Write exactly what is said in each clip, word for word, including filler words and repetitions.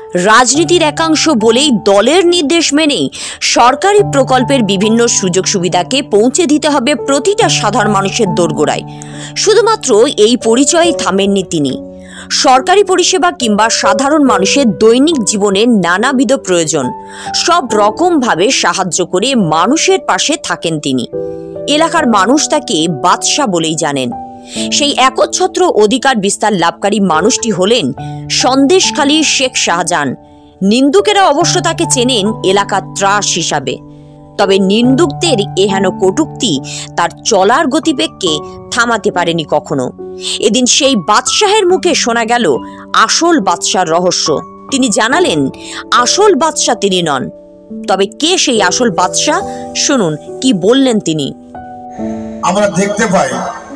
রাজনীতির একাংশ বলেই দলের নির্দেশ মেনেই সরকারি প্রকল্পের বিভিন্ন সুযোগ সুবিধাকে পৌঁছে দিতে হবে প্রতিটা সাধারণ মানুষের দোরগোড়ায়। শুধুমাত্র এই পরিচয়েই থামেননি তিনি। সরকারি পরিষেবা কিংবা সাধারণ মানুষের দৈনিক জীবনের নানাবিধ প্রয়োজন সব রকমভাবে সাহায্য করে মানুষের পাশে থাকেন তিনি। এলাকার মানুষ তাকে বাদশাহ বলেই জানেন। সেই একচ্ছত্র অধিকার বিস্তার লাভকারী মানুষটি হলেন সন্দেশখালীর শেখ শাহজাহান। নিন্দুকেরা অবশ্য তাকে চেনেন এলাকার ত্রাস হিসাবে। তবে নিন্দুকদের এহেন কটূক্তি তার চলার গতিবেগকে থামাতে পারেনি কখনো। এদিন সেই বাদশাহের মুখে শোনা গেল আসল বাদশার রহস্য। তিনি জানালেন আসল বাদশাহ তিনি নন। তবে কে সেই আসল বাদশাহ, শুনুন কি বললেন তিনি। আমরা দেখতে পাই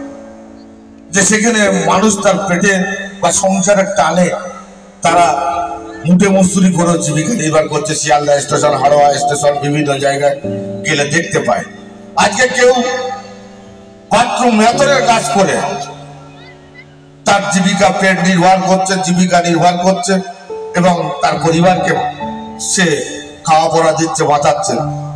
যে সেখানে মানুষ তার পেটে বা সংসারের টানে তারা মুঠে মজদুরি করে জীবিকা নির্বাহ করছে। শিয়ালদা স্টেশন, হাড়োয়া স্টেশন, বিভিন্ন জায়গায় গেলে দেখতে পায়। আজকে কেউ বাথরুম মেথরের কাজ করে তার জীবিকা পেট নির্বাহ করছে, জীবিকা নির্বাহ করছে এবং তার পরিবারকে সে খাওয়া পড়া দিচ্ছে, বাঁচাচ্ছে।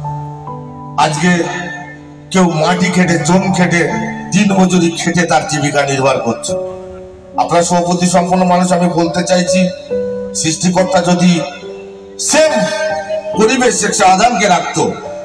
আজকে কেউ মাটি খেটে, জম খেটে, দিন মজুরি খেটে তার জীবিকা নির্বাহ করছে। আপনার সভাপতি সম্পন্ন মানুষ, আমি বলতে চাইছি সৃষ্টিকর্তা যদি সেম পরিবেশ শেখ শাহজাহানকে রাখতো,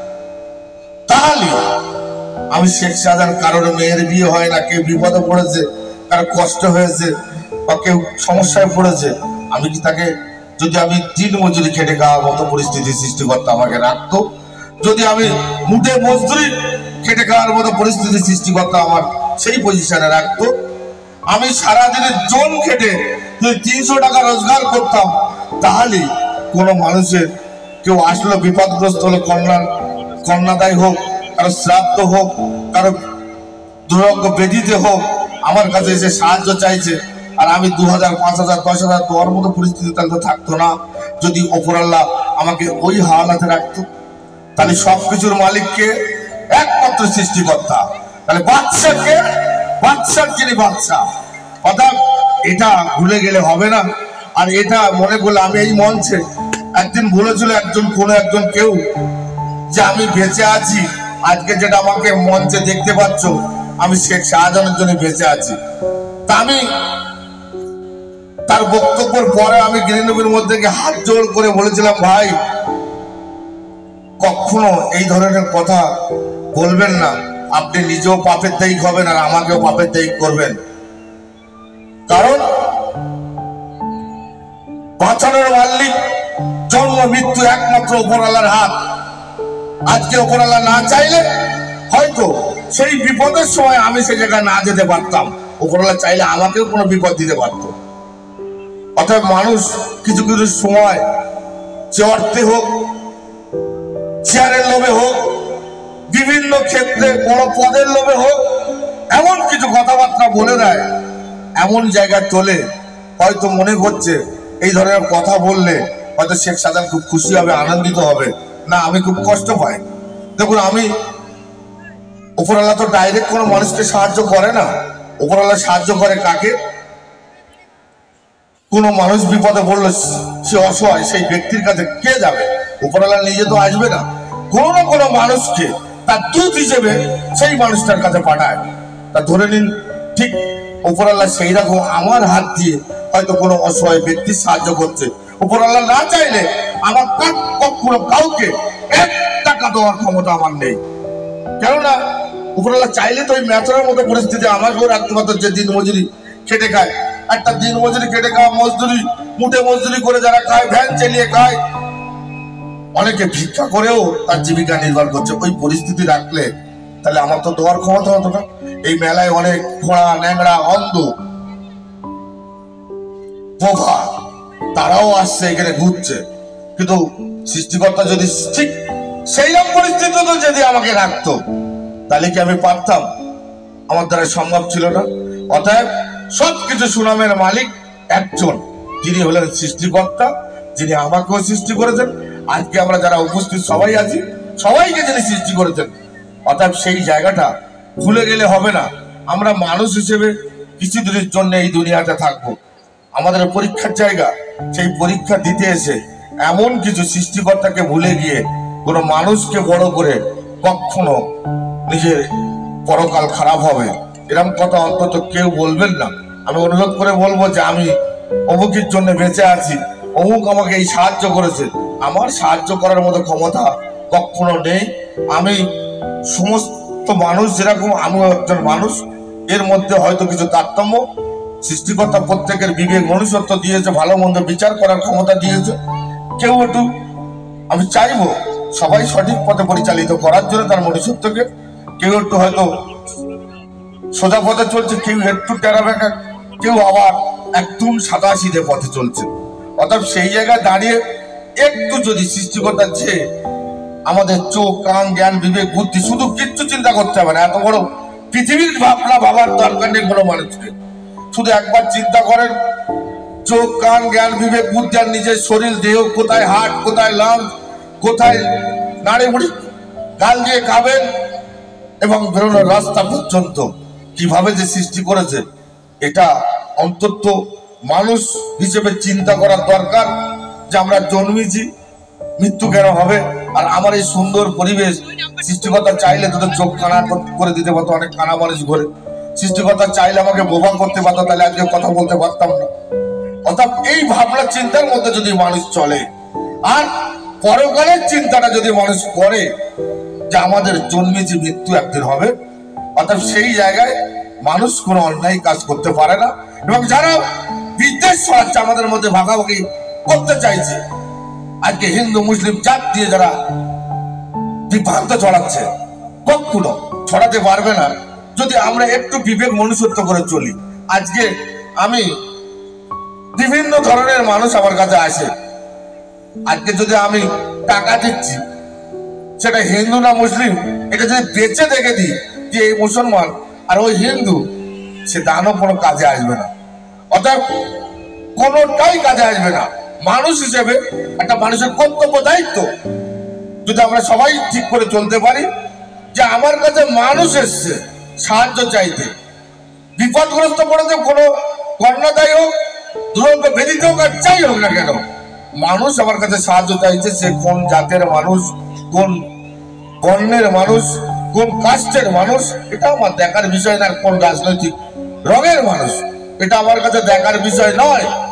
তাহলে আমি শেখ শাহজাহান কারোর মেয়ের বিয়ে হয় না, কেউ বিপদে পড়েছে, কারো কষ্ট হয়েছে বা কেউ সমস্যায় পড়েছে, আমি কি তাকে, যদি আমি দিন মজুরি খেটে খাওয়ার মতো পরিস্থিতি সৃষ্টিকর্তা আমাকে রাখতো, যদি আমি মুঠে মজদুরি খেটে খাওয়ার মতো পরিস্থিতি সৃষ্টিকর্তা আমার সেই পজিশনে রাখতো, আমি সারাদিনের জন খেটে যদি তিনশো টাকা রোজগার করতাম, তাহলে কোনো মানুষের কেউ আসলো বিপদগ্রস্ত হলো, কন্যা কন্যাদায় হোক, কারো শ্রাদ্ধ হোক, কারো দুরঙ্গ বেদিতে হোক, আমার কাছে এসে সাহায্য চাইছে, আর আমি দু হাজার পাঁচ হাজার দশ হাজার দেওয়ার মতো পরিস্থিতি তাহলে তো থাকতো না। যদি ওপরাল্লাহ আমাকে ওই হালাতে রাখতো, তাহলে সবকিছুর মালিককে একমাত্র সৃষ্টিকর্তা, তাহলে বাদশাকে, বাদশার যিনি বাদশাহ, অর্থাৎ এটা ভুলে গেলে হবে না। আর এটা মনে করলে, আমি এই মঞ্চে একদিন বলেছিল একজন, কোনো একজন কেউ, যে আমি বেঁচে আছি, আজকে যেটা আমাকে মঞ্চে দেখতে পাচ্ছ, আমি শেখ শাহজাহানের জন্য বেঁচে আছি। তা আমি তার বক্তব্যের পরে আমি গ্রিনভির মধ্যে হাত জোড় করে বলেছিলাম, ভাই কখনো এই ধরনের কথা বলবেন না, আপনি নিজেও পাপের দায়ী হবেন আর আমাকেও পাপের দায়ী করবেন। কারণ বাঁচানোর মালিক, জন্ম মৃত্যু একমাত্র উপরওয়ালার হাত। আজকে উপরওয়ালা না চাইলে হয়তো সেই বিপদের সময় আমি সে জায়গায় না যেতে পারতাম, উপরওয়ালা চাইলে আমাকেও কোনো বিপদ দিতে পারত। অর্থাৎ মানুষ কিছু কিছু সময়, যে অর্থে হোক, চেয়ারের লোভে হোক, বিভিন্ন ক্ষেত্রে বড় পদের লোভে হোক, এমন কিছু কথাবার্তা বলে দেয়, এমন জায়গায় তোলে, হয়তো মনে করছে এই ধরনের কথা বললে হয়তো শেখ শাহজাহান খুব খুশি হবে, আনন্দিত হবে। না, আমি খুব কষ্ট পাই। দেখুন, আমি উপরওয়ালা তো ডাইরেক্ট কোনো মানুষকে সাহায্য করে না। উপরওয়ালা সাহায্য করে কাকে? কোনো মানুষ বিপদে পড়লো, সে অসহায়, সেই ব্যক্তির কাছে কে যাবে? উপরওয়ালা নিজে তো আসবে না, কোনো না কোনো মানুষকে তার দূত হিসেবে সেই মানুষটার কাছে পাঠায়। তা ধরে নিন, ঠিক উপরওয়ালা সেই রকম আমার হাত দিয়ে হয়তো কোনো অসহায় ব্যক্তির সাহায্য করছে। উপরওয়ালা না চাইলে আমার কখনো কাউকে এক টাকা দেওয়ার ক্ষমতা আমার নেই। কেননা উপরওয়ালা চাইলে তো ওই মেথরের মতো পরিস্থিতি আমাকেও রাখতে পারতো, যে দিন মজুরি খেটে খায়। একটা দিন মজুরি খেটে খাওয়া, মজদুরি, মুঠে মজদুরি করে যারা খায়, ভ্যান চালিয়ে খায়, অনেকে ভিক্ষা করেও তার জীবিকা নির্ভর করছে, ওই পরিস্থিতি রাখলে তাহলে আমার তো দেওয়ার ক্ষমতা হতো না। এই মেলায় অনেক ঘোড়া, ন্যাংরা, অন্ধ, বোভা, তারাও আসছে, এখানে ঘুরছে, কিন্তু সৃষ্টিকর্তা যদি ঠিক সেই রকম পরিস্থিতিতে যদি আমাকে রাখতো, তাহলে কি আমি পারতাম? আমার দ্বারা সম্ভব ছিল না। অতএব সবকিছু সুনামের মালিক একজন, যিনি হলেন সৃষ্টিকর্তা, যিনি আমাকেও সৃষ্টি করেছেন। আজকে আমরা যারা উপস্থিত সবাই আছি, সবাইকে যিনি সৃষ্টি করেছেন। অতএব সেই জায়গাটা ভুলে গেলে হবে না। আমরা মানুষ হিসেবে কিছু দিনের জন্য এই দুনিয়াতে থাকবো, আমাদের পরীক্ষার জায়গা, সেই পরীক্ষা দিতে এসে এমন কিছু সৃষ্টিকর্তাকে ভুলে গিয়ে কোনো মানুষকে বড় করে কখনো নিজের পরকাল খারাপ হবে এরকম কথা অন্তত কেউ বলবেন না। আমি অনুরোধ করে বলবো যে আমি অমুকের জন্য বেঁচে আছি, অমুক আমাকে এই সাহায্য করেছে, আমার সাহায্য করার মতো ক্ষমতা কখনো নেই। আমি সমস্ত মানুষ যেরকম আমিও একজন মানুষ, এর মধ্যে হয়তো কিছু তারতম্য। সৃষ্টিকর্তা প্রত্যেকের বিবেক মনুষ্যত্ব দিয়েছে, ভালো মন্দ বিচার করার ক্ষমতা দিয়েছে। কেউ একটু, আমি চাইবো সবাই সঠিক পথে পরিচালিত করার জন্য তার মনুষ্যত্বকে। কেউ একটু হয়তো সোজা পথে চলছে, কেউ একটু টেরা বেঁকা, কেউ আবার একদম সাদা সিধে পথে চলছে। অর্থাৎ সেই জায়গায় দাঁড়িয়ে একটু যদি সৃষ্টিকর্তার চেয়ে আমাদের চোখ কান জ্ঞান বিবেক বুদ্ধি, শুধু কিচ্ছু চিন্তা করতে হবে না, এত বড় পৃথিবীর ভাবনা ভাবার দরকার নেই কোনো মানুষকে। শুধু একবার চিন্তা করেন, চোখ কান জ্ঞান বিবেক বুদ্ধি আর নিজের শরীর দেহ, কোথায় হাট, কোথায় লাম, কোথায় নাড়ি মুড়ি গাল দিয়ে খাবেন এবং বেরোনোর রাস্তা পর্যন্ত কিভাবে যে সৃষ্টি করেছে, এটা অন্তত মানুষ হিসেবে চিন্তা করার দরকার যে আমরা জন্মেছি, মৃত্যু কেন হবে। আর আমার এই সুন্দর পরিবেশ সৃষ্টিকর্তা চাইলে তোদের চোখ কানা করে দিতে পারতো, অনেক কানা মানুষ ঘরে। সৃষ্টিকর্তা চাইলে আমাকে বোবা করতে পারতো, তাহলে আজকে কথা বলতে পারতাম না। অর্থাৎ এই ভাবনা চিন্তার মধ্যে যদি মানুষ চলে আর পরকালের চিন্তাটা যদি মানুষ করে যে আমাদের জন্মেছি, মৃত্যু একদিন হবে, অর্থাৎ সেই জায়গায় মানুষ কোনো অন্যায় কাজ করতে পারে না। এবং যারা বিদ্বেষ ছড়াচ্ছে, আমাদের মধ্যে ভাগাভাগি করতে চাইছে, আজকে হিন্দু মুসলিম জাত দিয়ে যারা বিভ্রান্ত ছড়াচ্ছে, কখনো ছড়াতে পারবে না যদি আমরা একটু বিবেক মনুষ্যত্ব করে চলি। আজকে আমি বিভিন্ন ধরনের মানুষ আমার কাছে আসে, আজকে যদি আমি টাকা দিচ্ছি, সেটা হিন্দু না মুসলিম, এটা যদি বেঁচে দেখে দিই যে এই মুসলমান আর ওই হিন্দু, সে দানও কোনো কাজে আসবে না। অর্থাৎ কোনোটাই কাজে আসবে না। মানুষ হিসেবে একটা মানুষের কর্তব্য দায়িত্ব যদি আমরা সবাই ঠিক করে চলতে পারি যে আমার কাছে মানুষ এসছে সাহায্য চাইতে, বিপদগ্রস্ত পড়েছে, কোনো কর্ণদায়ী হোক, দুরন্ত বেদিত হোক আর যাই হোক না কেন, মানুষ আমার কাছে সাহায্য চাইছে। সে কোন জাতের মানুষ, কোন বর্ণের মানুষ, কোন কাস্টের মানুষ, এটা আমার দেখার বিষয় না। কোন রাজনৈতিক রঙের মানুষ, এটা আমার কাছে দেখার বিষয় নয়।